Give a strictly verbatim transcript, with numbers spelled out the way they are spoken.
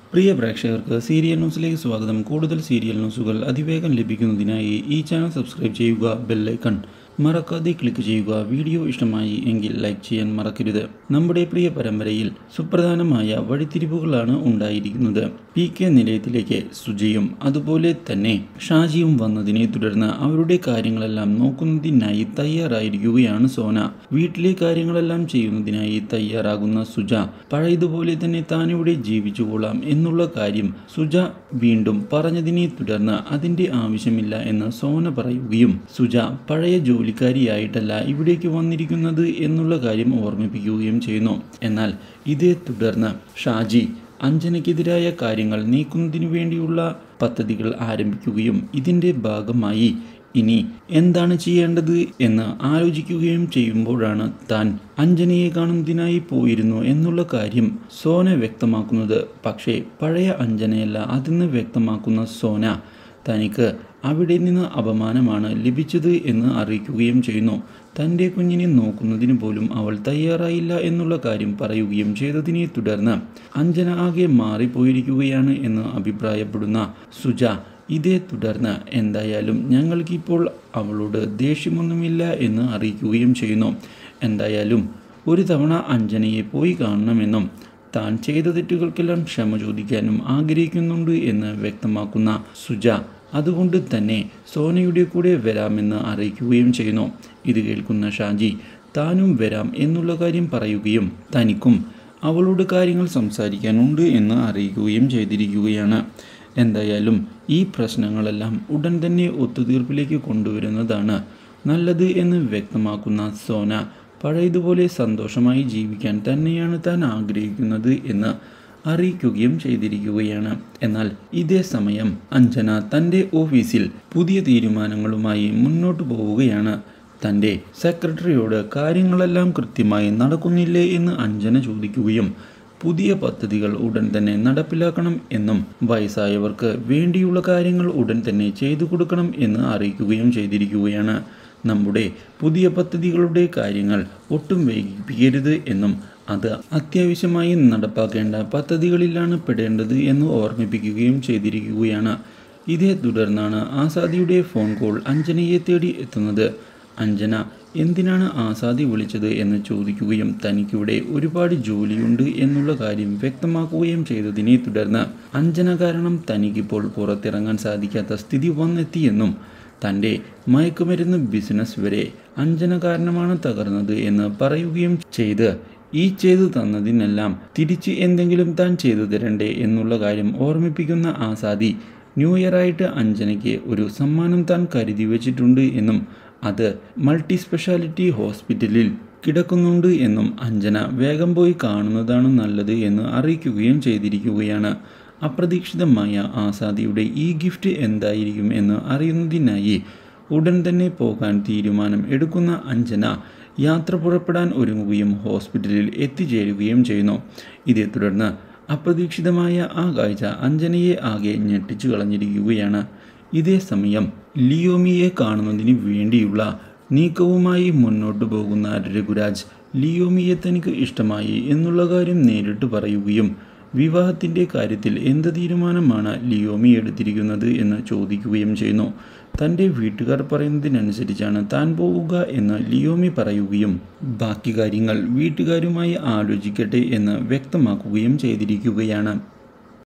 പ്രിയ പ്രേക്ഷകർക്ക് സീരിയൽ ന്യൂസിലേക്ക് സ്വാഗതം. കൂടുതൽ സീരിയൽ ന്യൂസുകൾ അതിവേഗം ലഭിക്കുന്നതിനായി ഈ ചാനൽ സബ്സ്ക്രൈബ് ചെയ്യുക, ബെൽ ഐക്കൺ മറക്കാതെ ക്ലിക്ക് ചെയ്യുക. വീഡിയോ ഇഷ്ടമായി എങ്കിൽ ലൈക്ക് ചെയ്യാൻ മറക്കരുത്. നമ്മുടെ പ്രിയ പരമ്പരയിൽ സുപ്രധാനമായ വഴിത്തിരിവുകളാണ് ഉണ്ടായിരിക്കുന്നത്. പി കെ നിലയത്തിലേക്ക് സുജയും അതുപോലെ തന്നെ ഷാജിയും വന്നതിനെ തുടർന്ന് അവരുടെ കാര്യങ്ങളെല്ലാം നോക്കുന്നതിനായി തയ്യാറായിരിക്കുകയാണ് സോന. വീട്ടിലെ കാര്യങ്ങളെല്ലാം ചെയ്യുന്നതിനായി തയ്യാറാകുന്ന സുജ പഴയതുപോലെ തന്നെ താനിവിടെ ജീവിച്ചുകൊള്ളാം എന്നുള്ള കാര്യം സുജ വീണ്ടും പറഞ്ഞതിനെ തുടർന്ന് അതിന്റെ ആവശ്യമില്ല എന്ന് സോന പറയുകയും സുജ പഴയ ജോലിക്കാരിയായിട്ടല്ല ഇവിടേക്ക് വന്നിരിക്കുന്നത് എന്നുള്ള കാര്യം ഓർമ്മിപ്പിക്കുകയും ചെയ്യുന്നു. എന്നാൽ ഇതേ തുടർന്ന് ഷാജി അഞ്ജനയ്ക്കെതിരായ കാര്യങ്ങൾ നീക്കുന്നതിനു വേണ്ടിയുള്ള പദ്ധതികൾ ആരംഭിക്കുകയും ഇതിന്റെ ഭാഗമായി ഇനി എന്താണ് ചെയ്യേണ്ടത് എന്ന് ആലോചിക്കുകയും ചെയ്യുമ്പോഴാണ് താൻ അഞ്ജനയെ കാണുന്നതിനായി പോയിരുന്നു എന്നുള്ള കാര്യം സോന വ്യക്തമാക്കുന്നത്. പക്ഷേ പഴയ അഞ്ജനയല്ല അതെന്ന് വ്യക്തമാക്കുന്ന സോന തനിക്ക് അവിടെ നിന്ന് അപമാനമാണ് ലഭിച്ചത് എന്ന് അറിയിക്കുകയും ചെയ്യുന്നു. തൻ്റെ കുഞ്ഞിനെ നോക്കുന്നതിന് പോലും അവൾ തയ്യാറായില്ല എന്നുള്ള കാര്യം പറയുകയും ചെയ്തതിനെ തുടർന്ന് അഞ്ജന ആകെ മാറിപ്പോയിരിക്കുകയാണ് എന്ന് അഭിപ്രായപ്പെടുന്ന സുജ ഇതേ തുടർന്ന് എന്തായാലും ഞങ്ങൾക്കിപ്പോൾ അവളോട് ദേഷ്യമൊന്നുമില്ല എന്ന് അറിയിക്കുകയും ചെയ്യുന്നു. എന്തായാലും ഒരു തവണ അഞ്ജനയെ പോയി കാണണമെന്നും താൻ ചെയ്ത തെറ്റുകൾക്കെല്ലാം ക്ഷമ ചോദിക്കാനും ആഗ്രഹിക്കുന്നുണ്ട് എന്ന് വ്യക്തമാക്കുന്ന സുജ അതുകൊണ്ട് തന്നെ സോനയുടെ കൂടെ വരാമെന്ന് അറിയിക്കുകയും ചെയ്യുന്നു. ഇത് കേൾക്കുന്ന ഷാജി താനും വരാം എന്നുള്ള കാര്യം പറയുകയും തനിക്കും അവളോട് കാര്യങ്ങൾ സംസാരിക്കാനുണ്ട് എന്ന് അറിയിക്കുകയും ചെയ്തിരിക്കുകയാണ്. എന്തായാലും ഈ പ്രശ്നങ്ങളെല്ലാം ഉടൻ തന്നെ ഒത്തുതീർപ്പിലേക്ക് കൊണ്ടുവരുന്നതാണ് നല്ലത് എന്ന് വ്യക്തമാക്കുന്ന സോന പഴയതുപോലെ സന്തോഷമായി ജീവിക്കാൻ തന്നെയാണ് താൻ ആഗ്രഹിക്കുന്നത് എന്ന് അറിയിക്കുകയും ചെയ്തിരിക്കുകയാണ്. എന്നാൽ ഇതേ സമയം അഞ്ജന തൻ്റെ ഓഫീസിൽ പുതിയ തീരുമാനങ്ങളുമായി മുന്നോട്ട് പോവുകയാണ്. തൻ്റെ സെക്രട്ടറിയോട് കാര്യങ്ങളെല്ലാം കൃത്യമായി നടക്കുന്നില്ലേ എന്ന് അഞ്ജന ചോദിക്കുകയും പുതിയ പദ്ധതികൾ ഉടൻ തന്നെ നടപ്പിലാക്കണം എന്നും വയസ്സായവർക്ക് വേണ്ടിയുള്ള കാര്യങ്ങൾ ഉടൻ തന്നെ ചെയ്തു കൊടുക്കണം എന്ന് അറിയിക്കുകയും ചെയ്തിരിക്കുകയാണ്. നമ്മുടെ പുതിയ പദ്ധതികളുടെ കാര്യങ്ങൾ ഒട്ടും വൈകിപ്പിക്കരുത് എന്നും അത് അത്യാവശ്യമായി നടപ്പാക്കേണ്ട പദ്ധതികളിലാണ് പെടേണ്ടത് എന്ന് ഓർമ്മിപ്പിക്കുകയും ചെയ്തിരിക്കുകയാണ്. ഇതേ തുടർന്നാണ് ആസാദിയുടെ ഫോൺ കോൾ അഞ്ജനയെ തേടി എത്തുന്നത്. അഞ്ജന എന്തിനാണ് ആസാദി വിളിച്ചത് എന്ന് ചോദിക്കുകയും തനിക്കിവിടെ ഒരുപാട് ജോലിയുണ്ട് എന്നുള്ള കാര്യം വ്യക്തമാക്കുകയും ചെയ്തതിനെ തുടർന്ന് അഞ്ജന കാരണം തനിക്കിപ്പോൾ പുറത്തിറങ്ങാൻ സാധിക്കാത്ത സ്ഥിതി വന്നെത്തിയെന്നും തൻ്റെ മയക്കുമരുന്ന് ബിസിനസ് വരെ അഞ്ജന കാരണമാണ് തകർന്നത് എന്ന് പറയുകയും ചെയ്ത് ഈ ചെയ്തു തന്നതിനെല്ലാം തിരിച്ച് എന്തെങ്കിലും താൻ ചെയ്തു തരണ്ടേ എന്നുള്ള കാര്യം ഓർമ്മിപ്പിക്കുന്ന ആസാദി ന്യൂ ഇയർ ആയിട്ട് അഞ്ജനയ്ക്ക് ഒരു സമ്മാനം താൻ കരുതി വച്ചിട്ടുണ്ട് എന്നും അത് മൾട്ടി സ്പെഷ്യാലിറ്റി ഹോസ്പിറ്റലിൽ കിടക്കുന്നുണ്ട് എന്നും അഞ്ജന വേഗം പോയി കാണുന്നതാണ് നല്ലത് എന്ന് അറിയിക്കുകയും ചെയ്തിരിക്കുകയാണ്. അപ്രതീക്ഷിതമായ ആസാദിയുടെ ഈ ഗിഫ്റ്റ് എന്തായിരിക്കും എന്ന് അറിയുന്നതിനായി ഉടൻ തന്നെ പോകാൻ തീരുമാനം എടുക്കുന്ന അഞ്ജന യാത്ര പുറപ്പെടാൻ ഒരുങ്ങുകയും ഹോസ്പിറ്റലിൽ എത്തിച്ചേരുകയും ചെയ്യുന്നു. ഇതേ തുടർന്ന് അപ്രതീക്ഷിതമായ ആ കാഴ്ച അഞ്ജനയെ ആകെ ഞെട്ടിച്ചു കളഞ്ഞിരിക്കുകയാണ്. ഇതേ സമയം ലിയോമിയെ കാണുന്നതിന് വേണ്ടിയുള്ള നീക്കവുമായി മുന്നോട്ടു പോകുന്ന രഘുരാജ് ലിയോമിയെ തനിക്ക് ഇഷ്ടമായി എന്നുള്ള കാര്യം നേരിട്ട് പറയുകയും വിവാഹത്തിൻ്റെ കാര്യത്തിൽ എന്ത് തീരുമാനമാണ് ലിയോമി എടുത്തിരിക്കുന്നത് എന്ന് ചോദിക്കുകയും ചെയ്യുന്നു. തൻ്റെ വീട്ടുകാർ പറയുന്നതിനനുസരിച്ചാണ് താൻ പോവുക എന്ന് ലിയോമി പറയുകയും ബാക്കി കാര്യങ്ങൾ വീട്ടുകാരുമായി ആലോചിക്കട്ടെ എന്ന് വ്യക്തമാക്കുകയും ചെയ്തിരിക്കുകയാണ്.